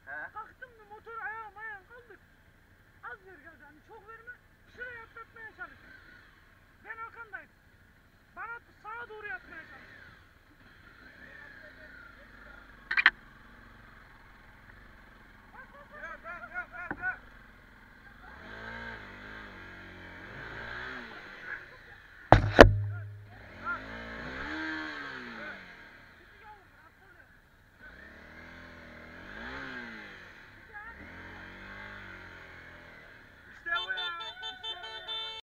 He? Kalktım da motor ayağım kaldık. Az ver gaz yani çok verme. Şuraya atlatmaya çalış. Ben arkandayım. Bana sağa doğru yapmaya çalış.